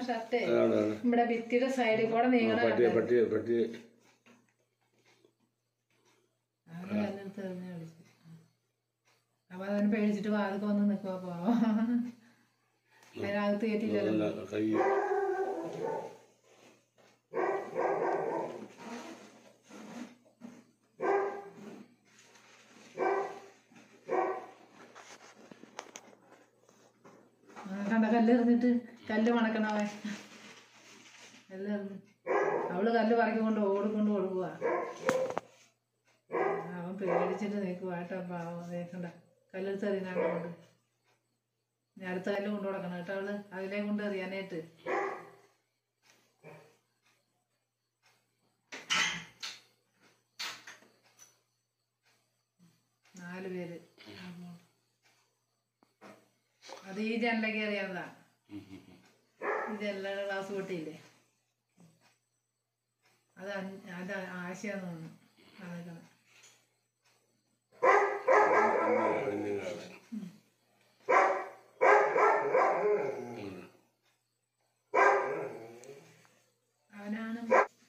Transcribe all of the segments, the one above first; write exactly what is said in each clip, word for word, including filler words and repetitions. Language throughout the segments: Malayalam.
ഷർട്ടേ നമ്മുടെ ഭിത്തിയുടെ സൈഡിൽ കൂടെ നീങ്ങണ അപ്പൊ അതിന് പേടിച്ചിട്ട് വാതിൽ വന്ന് നിൽക്കുക പോവാ അതിനകത്ത് കയറ്റിയില്ലല്ലോ. കണ്ട കല്ല് എറിഞ്ഞിട്ട് കല്ല് മണക്കണവൻ കല്ല് എറിഞ്ഞ് അവള് കല്ല് പറക്കിക്കൊണ്ട് ഓടിക്കൊണ്ട് കൊടുക്കുക. അവൻ പേടിച്ചിട്ട് നിൽക്കുക കേട്ടോ. പാവം കണ്ട കല്ലെടുത്ത് എറിയാണ്ട് ഇനി അടുത്ത കല്ല് കൊണ്ടു കൊടുക്കണം കേട്ടോ. അവള് അതിലേ കൊണ്ട് എറിയാനായിട്ട് നാല് പേര്. അത് ഈ ജനലൊക്കെ അറിയാവുന്നതാ. ഈ ജനലയുടെ ഗ്ലാസ് പൊട്ടിയില്ലേ അത് അത് ആശയാന്ന് തോന്നുന്നു. അതൊക്കെ അവനാണ്.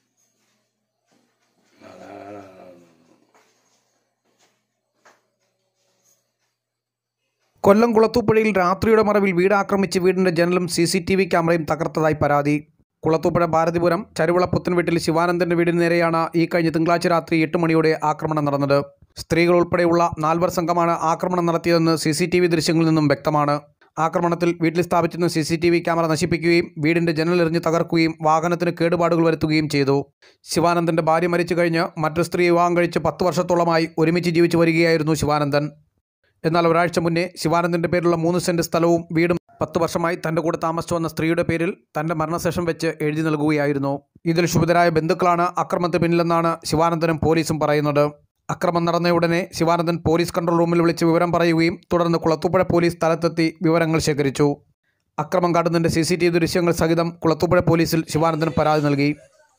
കൊല്ലം കുളത്തൂപ്പുഴയിൽ രാത്രിയുടെ മറവിൽ വീട് ആക്രമിച്ച് വീടിൻ്റെ ജനലും സി സി ടി വി ക്യാമറയും തകർത്തതായി പരാതി. കുളത്തൂപ്പുഴ ഭാരതിപുരം ചരുവിള പുത്തൻവീട്ടിൽ ശിവാനന്ദൻ്റെ വീടിന് നേരെയാണ് ഈ കഴിഞ്ഞ തിങ്കളാഴ്ച രാത്രി എട്ട് മണിയോടെ ആക്രമണം നടന്നത്. സ്ത്രീകൾ ഉൾപ്പെടെയുള്ള നാൽവർ സംഘമാണ് ആക്രമണം നടത്തിയതെന്ന് സി സി ടി വി ദൃശ്യങ്ങളിൽ നിന്നും വ്യക്തമാണ്. ആക്രമണത്തിൽ വീട്ടിൽ സ്ഥാപിച്ചിരുന്ന C C T V camera നശിപ്പിക്കുകയും വീടിൻ്റെ ജനലെറിഞ്ഞ് തകർക്കുകയും വാഹനത്തിന് കേടുപാടുകൾ വരുത്തുകയും ചെയ്തു. ശിവാനന്ദൻ്റെ ഭാര്യ മരിച്ചു കഴിഞ്ഞ് മറ്റൊരു സ്ത്രീ വിവാഹം കഴിച്ച് പത്ത് വർഷത്തോളമായി ഒരുമിച്ച് ജീവിച്ചു വരികയായിരുന്നു ശിവാനന്ദൻ. എന്നാൽ ഒരാഴ്ച മുന്നേ ശിവാനന്ദൻ്റെ പേരിലുള്ള മൂന്ന് സെൻറ്റ് സ്ഥലവും വീടും പത്ത് വർഷമായി തൻ്റെ കൂടെ താമസിച്ചു വന്ന സ്ത്രീയുടെ പേരിൽ തൻ്റെ മരണശേഷം വെച്ച് എഴുതി നൽകുകയായിരുന്നു. ഇതിൽ ക്ഷുഭിതരായ ബന്ധുക്കളാണ് അക്രമത്തിന് പിന്നിലെന്നാണ് ശിവാനന്ദനും പോലീസും പറയുന്നത്. അക്രമം നടന്ന ഉടനെ ശിവാനന്ദൻ പോലീസ് കൺട്രോൾ റൂമിൽ വിളിച്ച് വിവരം പറയുകയും തുടർന്ന് കുളത്തൂപ്പുഴ പോലീസ് സ്ഥലത്തെത്തി വിവരങ്ങൾ ശേഖരിച്ചു. അക്രമം കാട്ടുന്നതിൻ്റെ സി സി ടി വി ദൃശ്യങ്ങൾ സഹിതം കുളത്തൂപ്പുഴ പോലീസിൽ ശിവാനന്ദൻ പരാതി നൽകി.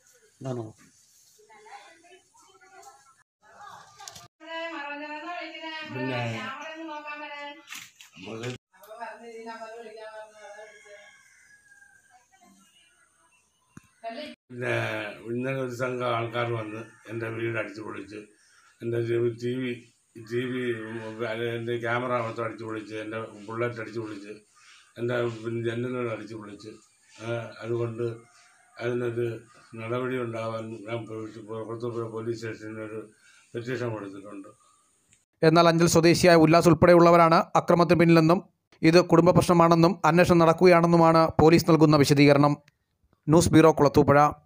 പിന്നെ ഇന്നലെ ഒരു സംഘം ആൾക്കാർ വന്ന് എൻ്റെ വീട് അടിച്ചു പൊളിച്ച് എൻ്റെ ടി വി ടി വി എൻ്റെ ക്യാമറ മൊത്തം അടിച്ചു പൊളിച്ച് എൻ്റെ ബുള്ളറ്റ് അടിച്ചു പൊളിച്ച് എൻ്റെ ജനലുകൾ അടിച്ചു പൊളിച്ച് അതുകൊണ്ട് അതിനൊരു നടപടി ഉണ്ടാവാൻ ഞാൻ പുറത്തുപോയ പോലീസ് സ്റ്റേഷനിലൊരു പെറ്റീഷൻ കൊടുത്തിട്ടുണ്ട്. എന്നാൽ അഞ്ചൽ സ്വദേശിയായ ഉല്ലാസ് ഉൾപ്പെടെയുള്ളവരാണ് അക്രമത്തിന് പിന്നിലെന്നും ഇത് കുടുംബ പ്രശ്നമാണെന്നും അന്വേഷണം നടക്കുകയാണെന്നുമാണ് പോലീസ് നൽകുന്ന വിശദീകരണം. News bureau Kulathupuzha.